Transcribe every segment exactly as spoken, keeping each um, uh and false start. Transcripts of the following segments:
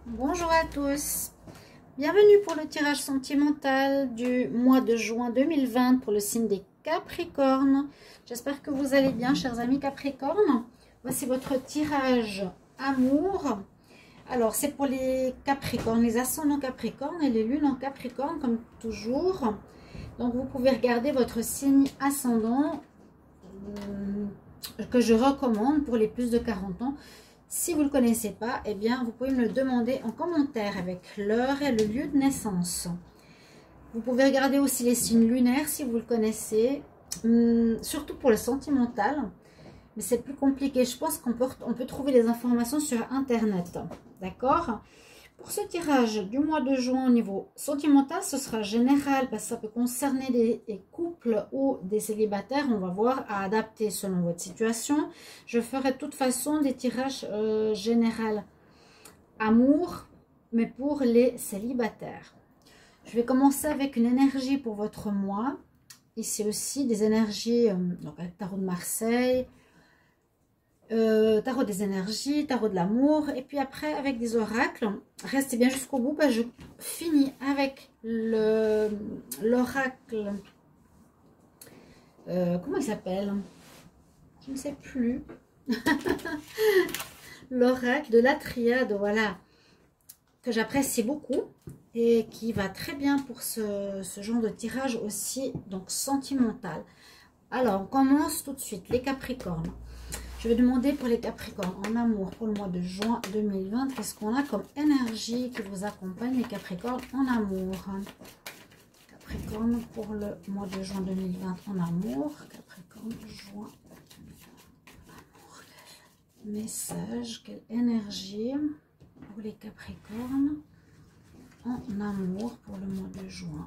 Bonjour à tous, bienvenue pour le tirage sentimental du mois de juin deux mille vingt pour le signe des Capricornes. J'espère que vous allez bien, chers amis Capricornes. Voici votre tirage amour. Alors, c'est pour les Capricornes, les ascendants Capricornes et les lunes en Capricorne, comme toujours. Donc, vous pouvez regarder votre signe ascendant euh, que je recommande pour les plus de quarante ans. Si vous ne le connaissez pas, eh bien, vous pouvez me le demander en commentaire avec l'heure et le lieu de naissance. Vous pouvez regarder aussi les signes lunaires si vous le connaissez, hum, surtout pour le sentimental. Mais c'est plus compliqué. Je pense qu'on peut, on peut trouver les informations sur Internet. D'accord? Pour ce tirage du mois de juin au niveau sentimental, ce sera général parce que ça peut concerner des, des couples ou des célibataires. On va voir à adapter selon votre situation. Je ferai de toute façon des tirages euh, général amour, mais pour les célibataires. Je vais commencer avec une énergie pour votre mois. Ici aussi des énergies, euh, donc avec tarot de Marseille. Euh, tarot des énergies, tarot de l'amour, et puis après avec des oracles. Restez bien jusqu'au bout, parce que je finis avec le l'oracle. Euh, comment il s'appelle? Je ne sais plus. L'oracle de la triade, voilà, que j'apprécie beaucoup et qui va très bien pour ce, ce genre de tirage aussi, donc sentimental. Alors, on commence tout de suite, les Capricornes. Je vais demander pour les Capricornes en amour pour le mois de juin deux mille vingt. Qu'est-ce qu'on a comme énergie qui vous accompagne, les Capricornes en amour? Capricorne pour le mois de juin deux mille vingt en amour. Capricorne, juin deux mille vingt en amour. Quel message, quelle énergie pour les Capricornes en amour pour le mois de juin.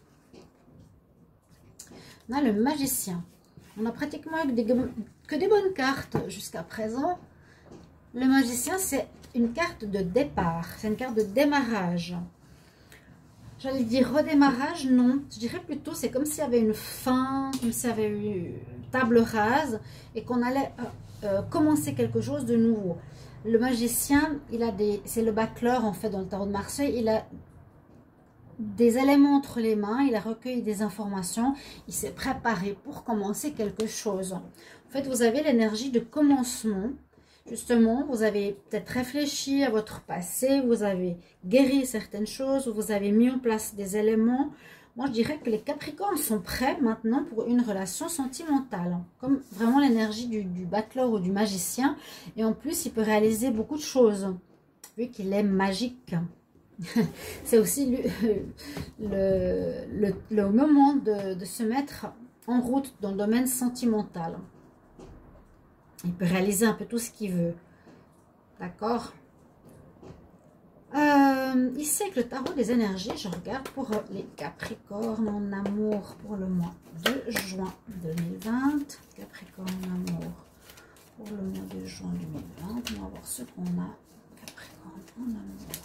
On a le Magicien. On a pratiquement des, que des bonnes cartes jusqu'à présent. Le Magicien, c'est une carte de départ. C'est une carte de démarrage. J'allais dire redémarrage, non. Je dirais plutôt, c'est comme s'il y avait une fin, comme s'il y avait une table rase et qu'on allait euh, euh, commencer quelque chose de nouveau. Le Magicien, il a des, c'est le battleur en fait dans le tarot de Marseille. Il a des éléments entre les mains, il a recueilli des informations, il s'est préparé pour commencer quelque chose. En fait, vous avez l'énergie de commencement. Justement, vous avez peut-être réfléchi à votre passé, vous avez guéri certaines choses, vous avez mis en place des éléments. Moi, je dirais que les Capricornes sont prêts maintenant pour une relation sentimentale. Comme vraiment l'énergie du, du battleur ou du magicien. Et en plus, il peut réaliser beaucoup de choses, vu qu'il est magique. C'est aussi le, le, le, le moment de, de se mettre en route dans le domaine sentimental. Il peut réaliser un peu tout ce qu'il veut. D'accord? euh, Ici, avec le tarot des énergies, je regarde pour les Capricornes en amour pour le mois de juin deux mille vingt. Capricorne en amour pour le mois de juin deux mille vingt. On va voir ce qu'on a. Capricorne en amour.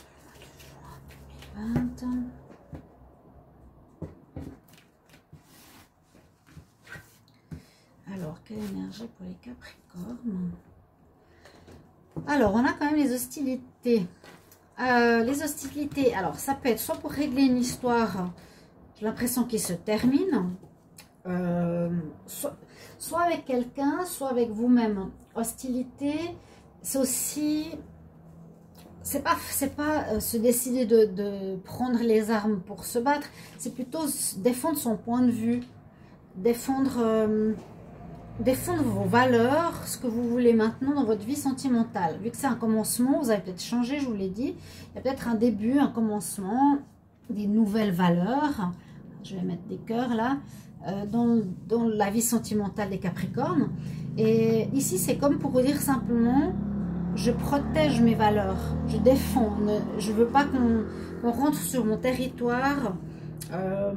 Alors, quelle énergie pour les Capricornes? Alors, on a quand même les hostilités. Euh, les hostilités, alors, ça peut être soit pour régler une histoire, j'ai l'impression qu'il se termine, euh, soit, soit avec quelqu'un, soit avec vous-même. Hostilité, c'est aussi... C'est pas, c'est pas euh, se décider de, de prendre les armes pour se battre, c'est plutôt défendre son point de vue, défendre, euh, défendre vos valeurs, ce que vous voulez maintenant dans votre vie sentimentale. Vu que c'est un commencement, vous avez peut-être changé, je vous l'ai dit, il y a peut-être un début, un commencement, des nouvelles valeurs, je vais mettre des cœurs là, euh, dans, dans la vie sentimentale des Capricornes. Et ici, c'est comme pour vous dire simplement... Je protège mes valeurs, je défends, je ne veux pas qu'on qu'on rentre sur mon territoire. Euh,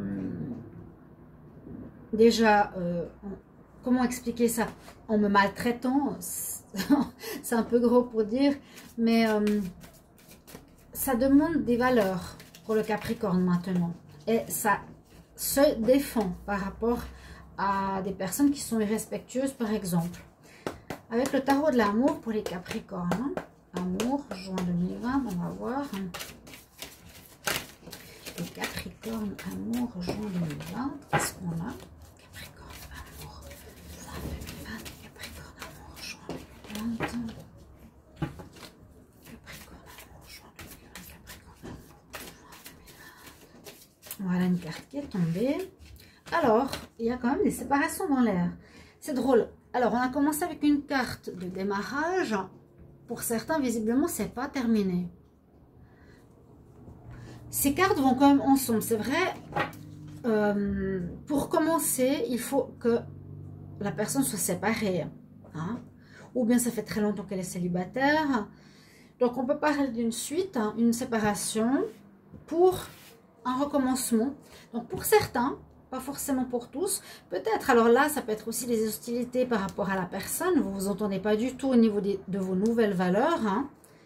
déjà, euh, comment expliquer ça? En me maltraitant, c'est un peu gros pour dire, mais euh, ça demande des valeurs pour le Capricorne maintenant. Et ça se défend par rapport à des personnes qui sont irrespectueuses, par exemple. Avec le tarot de l'amour pour les Capricornes, amour, juin deux mille vingt, on va voir. Les Capricorne, amour, juin deux mille vingt. Qu'est-ce qu'on a? Capricorne, amour, juin deux mille vingt. Capricorne, amour, juin deux mille vingt. Capricorne, amour, juin deux mille vingt. Capricorne, amour, juin deux mille vingt. Voilà une carte qui est tombée. Alors, il y a quand même des séparations dans l'air. C'est drôle. Alors, on a commencé avec une carte de démarrage. Pour certains, visiblement, c'est pas terminé. Ces cartes vont quand même ensemble, c'est vrai. Euh, pour commencer, il faut que la personne soit séparée. Hein? Ou bien ça fait très longtemps qu'elle est célibataire. Donc, on peut parler d'une suite, hein, une séparation pour un recommencement. Donc, pour certains, pas forcément pour tous, peut-être. Alors là, ça peut être aussi des hostilités par rapport à la personne. Vous ne vous entendez pas du tout au niveau des, de vos nouvelles valeurs. Hein.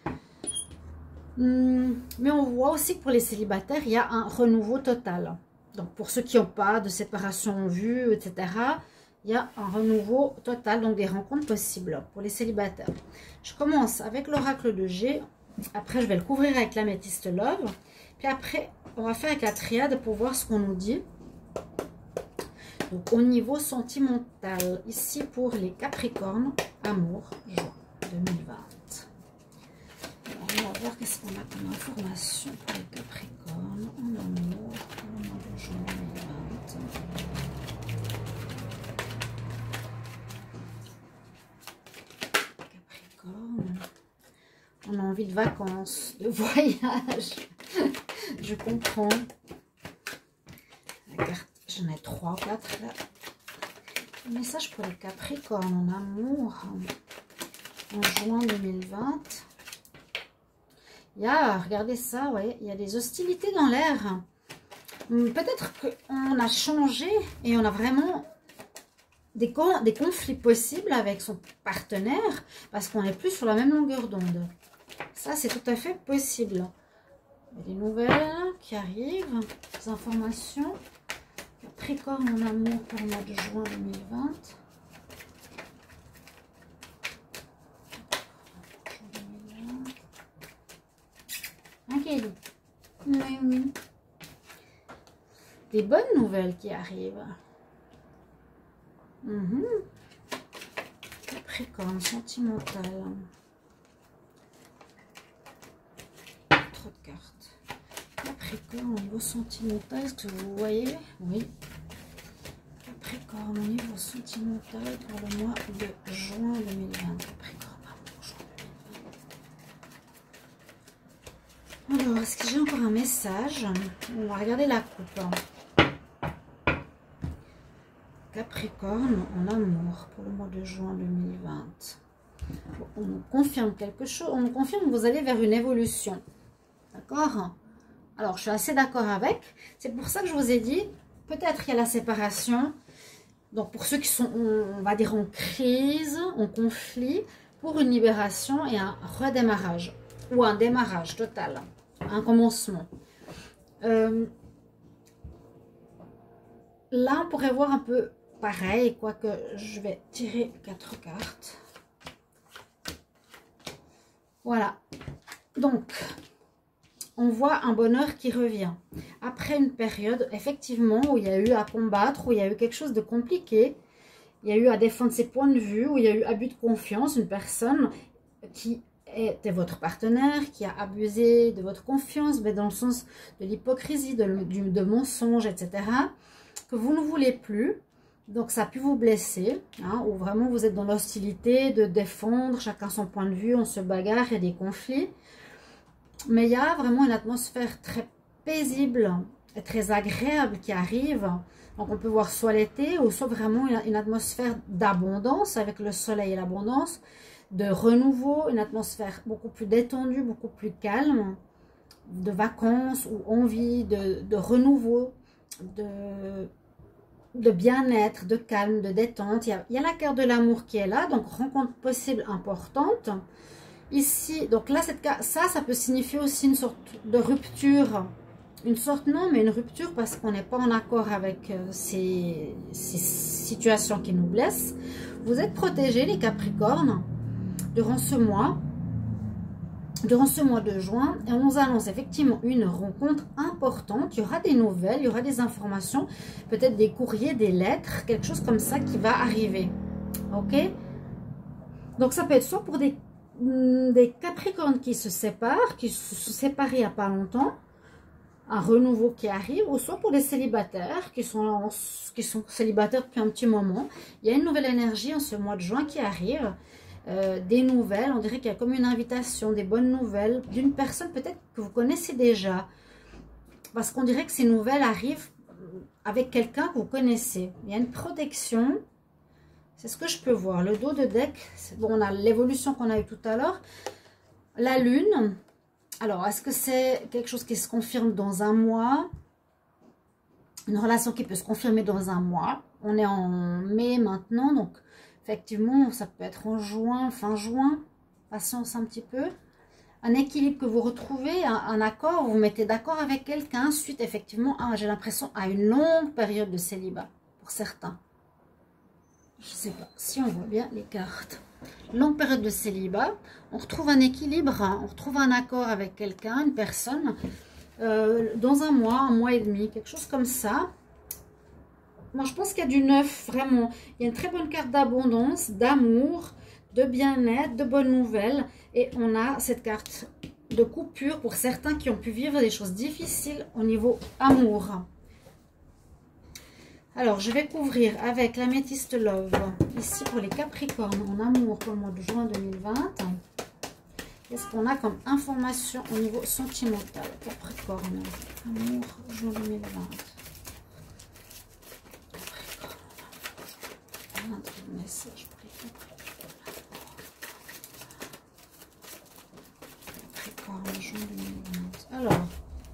Mais on voit aussi que pour les célibataires, il y a un renouveau total. Donc, pour ceux qui n'ont pas de séparation en vue, et cetera, il y a un renouveau total, donc des rencontres possibles pour les célibataires. Je commence avec l'oracle de G. Après, je vais le couvrir avec l'améthyste Love. Puis après, on va faire avec la triade pour voir ce qu'on nous dit. Donc, au niveau sentimental, ici pour les Capricornes, amour, juin deux mille vingt. Alors, on va voir qu'est-ce qu'on a comme information pour les Capricornes en amour pour le mois de juin deux mille vingt. Capricorne, on a envie de vacances, de voyage. Je comprends. La carte, j'en ai trois, quatre là. Un message pour les Capricornes en amour en juin deux mille vingt. Il y a, regardez ça, ouais, il y a des hostilités dans l'air. Peut-être qu'on a changé et on a vraiment des, des conflits possibles avec son partenaire parce qu'on n'est plus sur la même longueur d'onde. Ça, c'est tout à fait possible. Il y a des nouvelles qui arrivent, des informations. Capricorne en amour pour le mois de juin deux mille vingt. Ok, oui, oui. Des bonnes nouvelles qui arrivent. Mmh. Capricorne sentimental. Trop de cartes. Capricorne au niveau sentimental, est-ce que vous voyez? Oui. Capricorne au niveau sentimental pour le mois de juin deux mille vingt. Capricorne, amour, juin deux mille vingt. Alors, est-ce que j'ai encore un message? On va regarder la coupe. Capricorne en amour pour le mois de juin deux mille vingt. Bon, on nous confirme quelque chose. On nous confirme que vous allez vers une évolution. D'accord? Alors, je suis assez d'accord avec. C'est pour ça que je vous ai dit, peut-être il y a la séparation. Donc, pour ceux qui sont, on va dire, en crise, en conflit, pour une libération et un redémarrage. Ou un démarrage total. Un commencement. Euh, là, on pourrait voir un peu pareil, quoique je vais tirer quatre cartes. Voilà. Donc, on voit un bonheur qui revient. Après une période, effectivement, où il y a eu à combattre, où il y a eu quelque chose de compliqué, il y a eu à défendre ses points de vue, où il y a eu abus de confiance, une personne qui était votre partenaire, qui a abusé de votre confiance, mais dans le sens de l'hypocrisie, de, de, de mensonges, et cetera, que vous ne voulez plus. Donc, ça a pu vous blesser, hein, ou vraiment vous êtes dans l'hostilité de défendre chacun son point de vue, on se bagarre, il y a des conflits. Mais il y a vraiment une atmosphère très paisible et très agréable qui arrive. Donc, on peut voir soit l'été ou soit vraiment une, une atmosphère d'abondance avec le soleil et l'abondance, de renouveau, une atmosphère beaucoup plus détendue, beaucoup plus calme, de vacances ou envie de, de renouveau, de, de bien-être, de calme, de détente. Il y a, il y a la carte de l'amour qui est là, donc rencontre possible importante. Ici, donc là, cette carte, ça, ça peut signifier aussi une sorte de rupture. Une sorte, non, mais une rupture parce qu'on n'est pas en accord avec euh, ces, ces situations qui nous blessent. Vous êtes protégés, les Capricornes, durant ce mois. durant ce mois de juin, et on nous annonce effectivement une rencontre importante. Il y aura des nouvelles, il y aura des informations, peut-être des courriers, des lettres, quelque chose comme ça qui va arriver. Ok? Donc ça peut être soit pour des, des Capricornes qui se séparent, qui se sont séparés il n'y a pas longtemps, un renouveau qui arrive, ou soit pour les célibataires qui sont, en, qui sont célibataires depuis un petit moment. Il y a une nouvelle énergie en ce mois de juin qui arrive. Euh, des nouvelles, on dirait qu'il y a comme une invitation, des bonnes nouvelles d'une personne peut-être que vous connaissez déjà, parce qu'on dirait que ces nouvelles arrivent avec quelqu'un que vous connaissez. Il y a une protection, c'est ce que je peux voir. Le dos de deck, bon, on a l'évolution qu'on a eu tout à l'heure, la lune. Alors, est-ce que c'est quelque chose qui se confirme dans un mois? Une relation qui peut se confirmer dans un mois. On est en mai maintenant, donc effectivement, ça peut être en juin, fin juin. Patience un petit peu. Un équilibre que vous retrouvez, un, un accord, vous vous mettez d'accord avec quelqu'un suite effectivement, à, j'ai l'impression, à une longue période de célibat pour certains. Je ne sais pas si on voit bien les cartes. Longue période de célibat, on retrouve un équilibre, hein, on retrouve un accord avec quelqu'un, une personne, euh, dans un mois, un mois et demi, quelque chose comme ça. Moi, je pense qu'il y a du neuf, vraiment. Il y a une très bonne carte d'abondance, d'amour, de bien-être, de bonnes nouvelles. Et on a cette carte de coupure pour certains qui ont pu vivre des choses difficiles au niveau amour. Alors, je vais couvrir avec l'améthyste Love, ici pour les Capricornes, en amour pour le mois de juin deux mille vingt. Qu'est-ce qu'on a comme information au niveau sentimental, Capricorne, amour, juin deux mille vingt. Un message pour les Capricorne. Capricorne, juin deux mille vingt. Alors,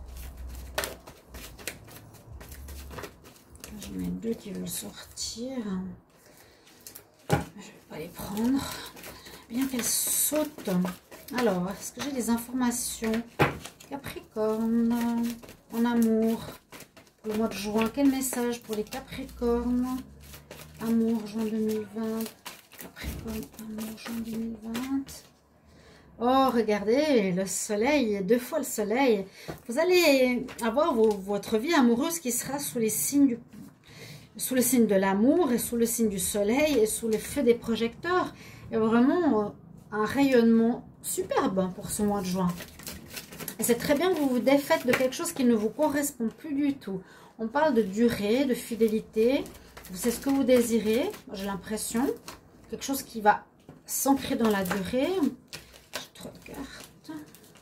je mets deux qui veulent sortir. Je ne vais pas les prendre. Bien qu'elles sautent. Alors, est-ce que j'ai des informations? Capricorne, en amour, pour le mois de juin. Quel message pour les Capricornes? Amour, juin deux mille vingt. Capricorne, amour, juin deux mille vingt. Oh, regardez, le soleil, deux fois le soleil. Vous allez avoir vos, votre vie amoureuse qui sera sous les signes du, sous le signe de l'amour et sous le signe du soleil et sous le feu des projecteurs. Il y a vraiment un rayonnement superbe pour ce mois de juin. Et c'est très bien que vous vous défaites de quelque chose qui ne vous correspond plus du tout. On parle de durée, de fidélité. C'est ce que vous désirez, j'ai l'impression. Quelque chose qui va s'ancrer dans la durée. J'ai trop de cartes.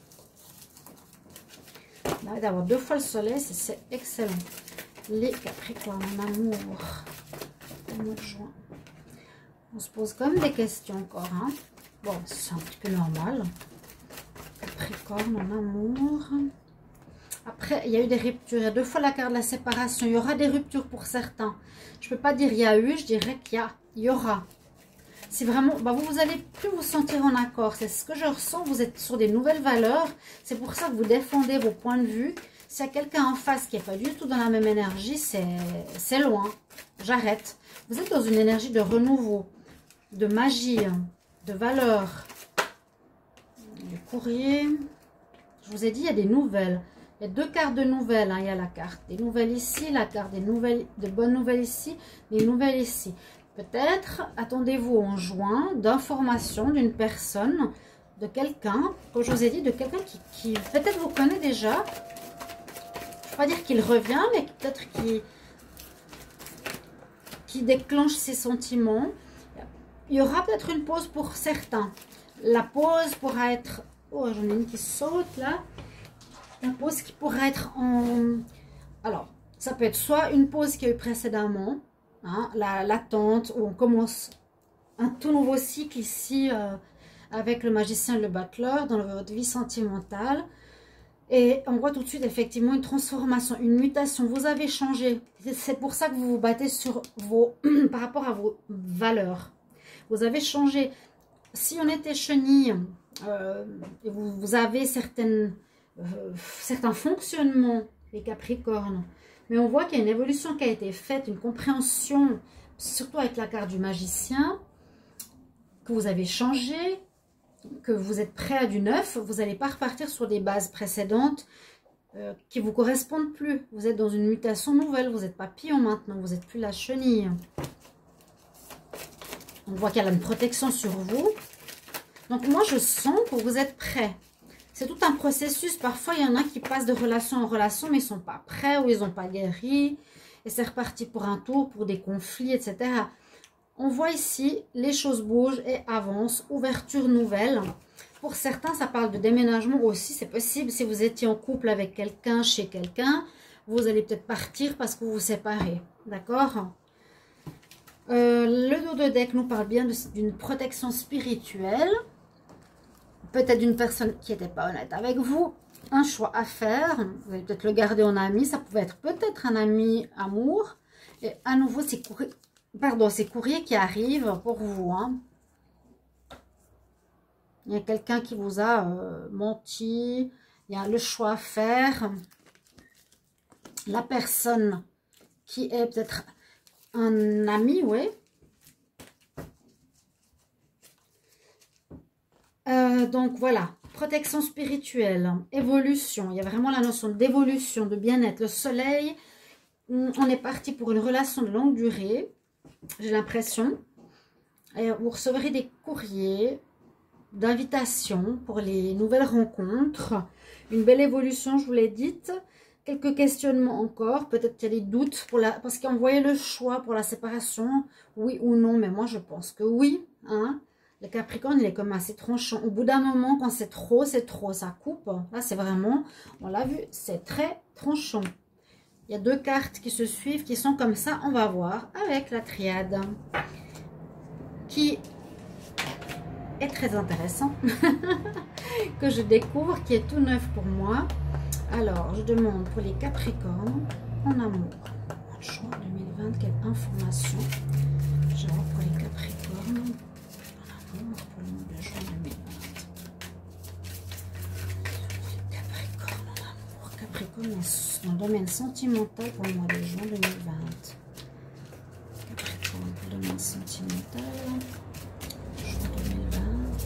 Là, d'avoir deux fois le soleil, c'est excellent. Les Capricornes en amour. Au mois de juin. On se pose quand même des questions encore. Hein. Bon, c'est un petit peu normal. Capricorne en amour. Après, il y a eu des ruptures. Il y a deux fois la carte de la séparation. Il y aura des ruptures pour certains. Je ne peux pas dire il y a eu, je dirais qu'il y a, il y aura. Si vraiment, bah vous, vous allez plus vous sentir en accord. C'est ce que je ressens. Vous êtes sur des nouvelles valeurs. C'est pour ça que vous défendez vos points de vue. S'il y a quelqu'un en face qui n'est pas du tout dans la même énergie, c'est loin. J'arrête. Vous êtes dans une énergie de renouveau, de magie, de valeur. Le courrier. Je vous ai dit, il y a des nouvelles. Il y a deux cartes de nouvelles. Hein. Il y a la carte des nouvelles ici, la carte des nouvelles, de bonnes nouvelles ici, des nouvelles ici. Peut-être attendez-vous en juin d'informations d'une personne, de quelqu'un, comme je vous ai dit, de quelqu'un qui, qui peut-être vous connaît déjà. Je ne vais pas dire qu'il revient, mais peut-être qu'il qui déclenche ses sentiments. Il y aura peut-être une pause pour certains. La pause pourra être... Oh, j'en ai une qui saute là. La pause qui pourra être en... Alors, ça peut être soit une pause qu'il y a eu précédemment, hein, l'attente, où on commence un tout nouveau cycle ici euh, avec le magicien et le battleur dans votre vie sentimentale. Et on voit tout de suite effectivement une transformation, une mutation. Vous avez changé. C'est pour ça que vous vous battez sur vos, par rapport à vos valeurs. Vous avez changé. Si on était chenille, euh, et vous, vous avez certaines, euh, certains fonctionnements, les Capricornes, mais on voit qu'il y a une évolution qui a été faite, une compréhension, surtout avec la carte du magicien, que vous avez changé. que vous êtes prêt à du neuf, vous n'allez pas repartir sur des bases précédentes euh, qui ne vous correspondent plus. Vous êtes dans une mutation nouvelle, vous êtes papillon maintenant, vous n'êtes plus la chenille. On voit qu'elle a une protection sur vous. Donc moi, je sens que vous êtes prêt. C'est tout un processus. Parfois, il y en a qui passent de relation en relation, mais ils ne sont pas prêts ou ils n'ont pas guéri. Et c'est reparti pour un tour, pour des conflits, et cetera. On voit ici, les choses bougent et avancent. Ouverture nouvelle. Pour certains, ça parle de déménagement aussi. C'est possible. Si vous étiez en couple avec quelqu'un, chez quelqu'un, vous allez peut-être partir parce que vous vous séparez. D'accord ? euh, Le dos de deck nous parle bien d'une protection spirituelle. Peut-être d'une personne qui n'était pas honnête avec vous. Un choix à faire. Vous allez peut-être le garder en ami. Ça pouvait être peut-être un ami amour. Et à nouveau, c'est courrier, pardon, ces courriers qui arrivent pour vous. Hein. Il y a quelqu'un qui vous a euh, menti. Il y a le choix à faire. La personne qui est peut-être un ami, oui. Euh, donc voilà, protection spirituelle, évolution. Il y a vraiment la notion d'évolution, de bien-être. Le soleil, on est parti pour une relation de longue durée, j'ai l'impression. Vous recevrez des courriers d'invitation pour les nouvelles rencontres. Une belle évolution, je vous l'ai dit. Quelques questionnements encore. Peut-être qu'il y a des doutes pour la, parce qu'on voyait le choix pour la séparation. Oui ou non, mais moi je pense que oui. Hein. Le Capricorne, il est comme assez tranchant. Au bout d'un moment, quand c'est trop, c'est trop. Ça coupe. Là, c'est vraiment, on l'a vu, c'est très tranchant. Il y a deux cartes qui se suivent, qui sont comme ça. On va voir avec la triade. Qui est très intéressant. que je découvre, qui est tout neuf pour moi. Alors, je demande pour les Capricornes, en amour. En juin deux mille vingt, quelle information j'ai pour les Capricornes. Pour le mois de juin deux mille vingt. Capricorne en amour. Capricorne dans le domaine sentimental pour le mois de juin deux mille vingt. Capricorne pour le domaine sentimental. Juin deux mille vingt.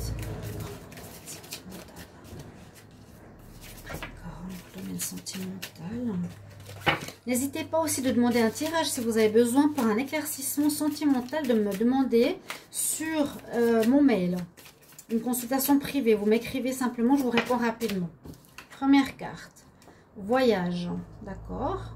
Capricorne pour le domaine sentimental. N'hésitez pas aussi de demander un tirage si vous avez besoin pour un éclaircissement sentimental, de me demander sur euh, mon mail. Une consultation privée, vous m'écrivez simplement, je vous réponds rapidement. Première carte, voyage, d'accord.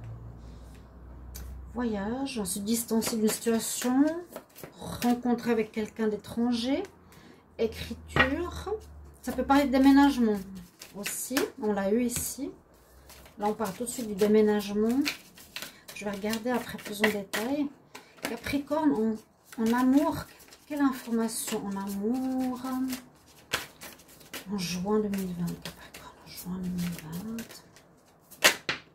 Voyage, se distancer d'une situation, rencontre avec quelqu'un d'étranger, écriture. Ça peut parler de déménagement aussi, on l'a eu ici. Là, on parle tout de suite du déménagement. Je vais regarder après plus en détail. Capricorne, en, en amour. Quelle information en amour? En juin deux mille vingt. Capricorne, en juin deux mille vingt.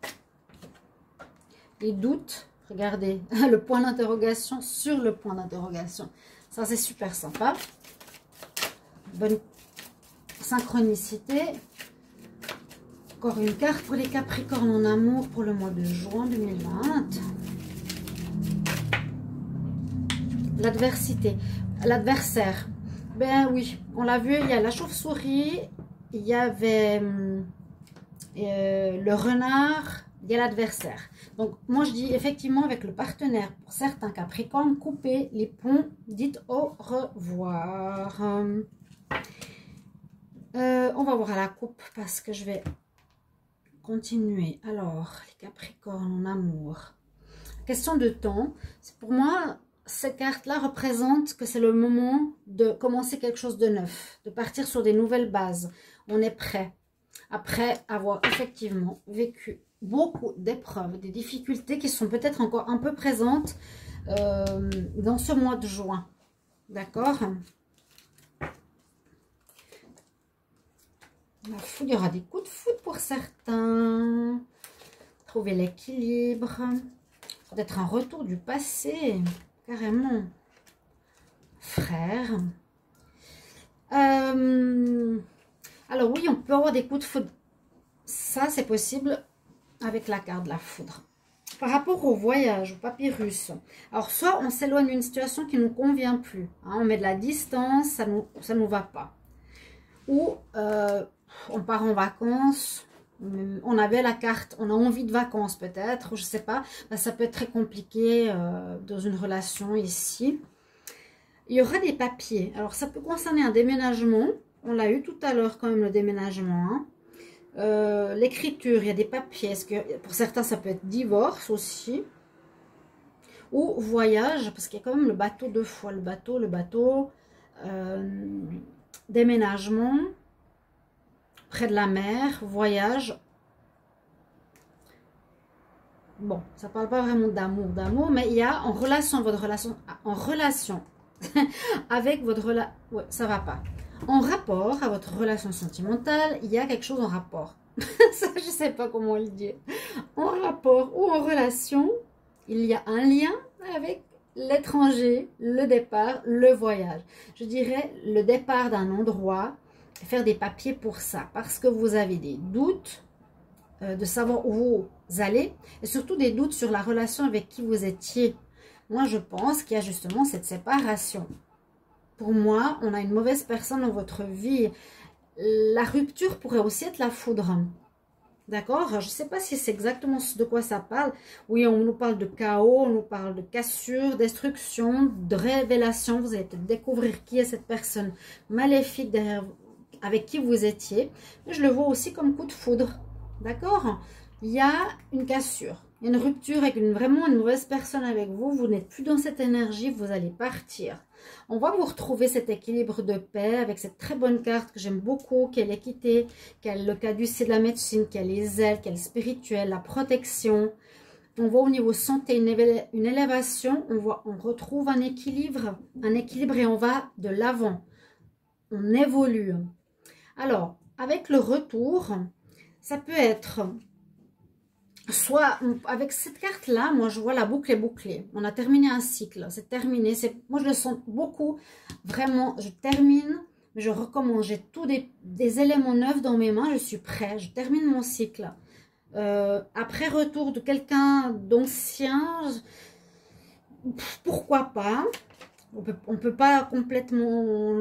Les doutes. Regardez, le point d'interrogation sur le point d'interrogation. Ça, c'est super sympa. Bonne synchronicité. Encore une carte pour les Capricornes en amour pour le mois de juin deux mille vingt. L'adversité, l'adversaire. Ben oui, on l'a vu, il y a la chauve-souris, il y avait euh, le renard, il y a l'adversaire. Donc moi je dis effectivement avec le partenaire, pour certains Capricornes, coupez les ponts, dites au revoir. Euh, on va voir à la coupe parce que je vais continuer. Alors, les Capricornes en amour. Question de temps. Pour moi, cette carte-là représente que c'est le moment de commencer quelque chose de neuf, de partir sur des nouvelles bases. On est prêt. Après avoir effectivement vécu beaucoup d'épreuves, des difficultés qui sont peut-être encore un peu présentes euh, dans ce mois de juin. D'accord ? La foudre, il y aura des coups de foudre pour certains. Trouver l'équilibre. Peut-être un retour du passé. Carrément. Frère. Euh, alors oui, on peut avoir des coups de foudre. Ça, c'est possible avec la carte de la foudre. Par rapport au voyage, au papyrus. Alors, soit on s'éloigne d'une situation qui ne nous convient plus. Hein, on met de la distance, ça ne nous, ça nous va pas. ou euh, on part en vacances, on avait la carte, on a envie de vacances peut-être, je sais pas, ben, ça peut être très compliqué euh, dans une relation ici. Il y aura des papiers, alors ça peut concerner un déménagement, on l'a eu tout à l'heure quand même le déménagement, hein. euh, l'écriture, il y a des papiers, est-ce que, pour certains ça peut être divorce aussi, ou voyage, parce qu'il y a quand même le bateau deux fois, le bateau, le bateau, euh, déménagement, près de la mer, voyage. Bon, ça parle pas vraiment d'amour, d'amour, mais il y a en relation, votre relation, en relation avec votre relation, ouais, ça va pas. En rapport à votre relation sentimentale, il y a quelque chose en rapport. Ça, je sais pas comment le dire. En rapport ou en relation, il y a un lien avec l'étranger, le départ, le voyage. Je dirais le départ d'un endroit, faire des papiers pour ça, parce que vous avez des doutes euh, de savoir où vous allez, et surtout des doutes sur la relation avec qui vous étiez. Moi, je pense qu'il y a justement cette séparation. Pour moi, on a une mauvaise personne dans votre vie. La rupture pourrait aussi être la foudre. D'accord? Je ne sais pas si c'est exactement de quoi ça parle. Oui, on nous parle de chaos, on nous parle de cassure, destruction, de révélation. Vous allez peut-être découvrir qui est cette personne maléfique derrière, avec qui vous étiez. Mais je le vois aussi comme coup de foudre. D'accord? Il y a une cassure, une rupture avec une, vraiment une mauvaise personne avec vous. Vous n'êtes plus dans cette énergie, vous allez partir. On va vous retrouver cet équilibre de paix avec cette très bonne carte que j'aime beaucoup, qui est l'équité, qui est le caducée de la médecine, qui a les ailes, qui est le spirituel, la protection. On voit au niveau santé une, éve une élévation, on, voit, on retrouve un équilibre, un équilibre et on va de l'avant. On évolue. Alors, avec le retour, ça peut être... Soit, avec cette carte-là, moi, je vois la boucle est bouclée. On a terminé un cycle. C'est terminé. Moi, je le sens beaucoup. Vraiment, je termine, mais je recommence. J'ai tous des, des éléments neufs dans mes mains. Je suis prêt. Je termine mon cycle. Euh, après retour de quelqu'un d'ancien, pourquoi pas? On peut, on peut pas complètement...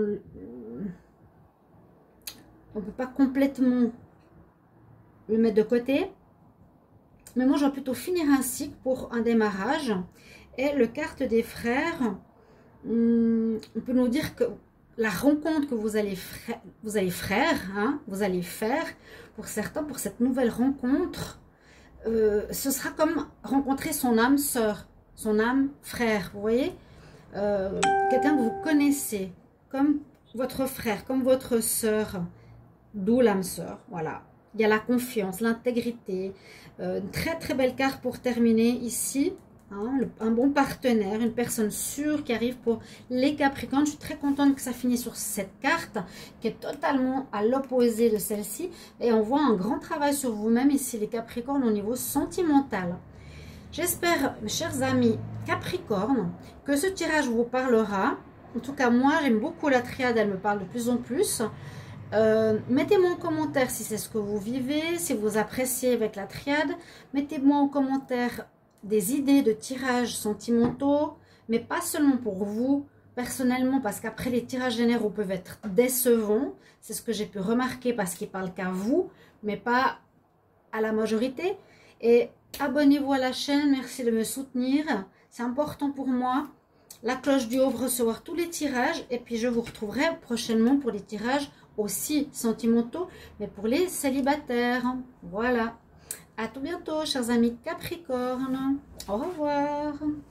On peut pas complètement le mettre de côté. Mais moi, je vais plutôt finir un cycle pour un démarrage. Et le carte des frères, hum, on peut nous dire que la rencontre que vous allez, vous allez faire, hein, vous allez faire, pour certains, pour cette nouvelle rencontre, euh, ce sera comme rencontrer son âme sœur, son âme frère, vous voyez, euh, quelqu'un que vous connaissez, comme votre frère, comme votre sœur, d'où l'âme sœur, voilà. Il y a la confiance, l'intégrité. Euh, une très très belle carte pour terminer ici. Hein, le, un bon partenaire, une personne sûre qui arrive pour les Capricornes. Je suis très contente que ça finisse sur cette carte qui est totalement à l'opposé de celle-ci. Et on voit un grand travail sur vous-même ici les Capricornes au niveau sentimental. J'espère, mes chers amis Capricornes, que ce tirage vous parlera. En tout cas, moi j'aime beaucoup la triade, elle me parle de plus en plus. Euh, mettez-moi en commentaire si c'est ce que vous vivez, si vous appréciez avec la triade. Mettez-moi en commentaire des idées de tirages sentimentaux, mais pas seulement pour vous, personnellement, parce qu'après les tirages généraux peuvent être décevants. C'est ce que j'ai pu remarquer parce qu'ils ne parlent qu'à vous, mais pas à la majorité. Et abonnez-vous à la chaîne, merci de me soutenir. C'est important pour moi. La cloche du haut, recevoir tous les tirages. Et puis je vous retrouverai prochainement pour les tirages aussi sentimentaux, mais pour les célibataires. Voilà. À tout bientôt, chers amis Capricornes. Au revoir.